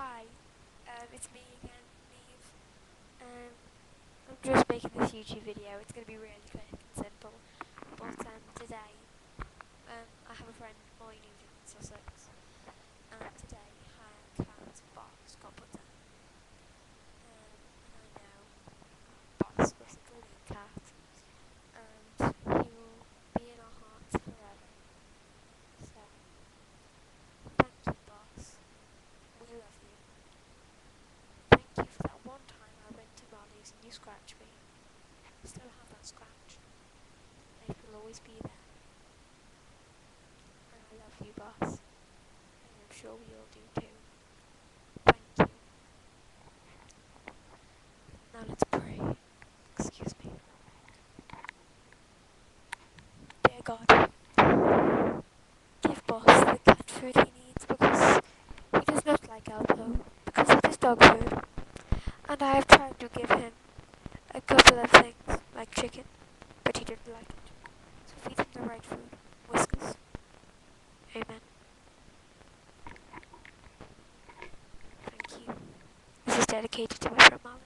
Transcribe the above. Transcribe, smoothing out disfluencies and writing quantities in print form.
Hi, it's me again, Neve. Um, I'm just making this YouTube video. It's going to be really quick and simple. But today, I have a friend, Molly, who lives in Sussex, and today her cat Boss got put down. And I know Boss was a brilliant cat, and he will be in our hearts forever. So, thank you, Boss. We love you. Thank you for that one time I went to Molly's and you scratched me. I still have that scratch. It will always be there. And I love you, boss. And I'm sure we all do too. Thank you. Now let's pray. Excuse me. Dear God, give boss the cat food he needs because he does not like Alpo because it is dog food. And I have tried to give him a couple of things like chicken, but he didn't like it. So feed him the right food. Whiskers. Amen. Thank you. This is dedicated to my friend Molly.